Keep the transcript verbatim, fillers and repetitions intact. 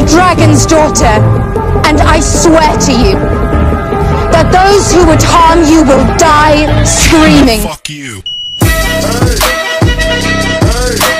the dragon's daughter, and I swear to you that those who would harm you will die screaming. Fuck you. Hey. Hey.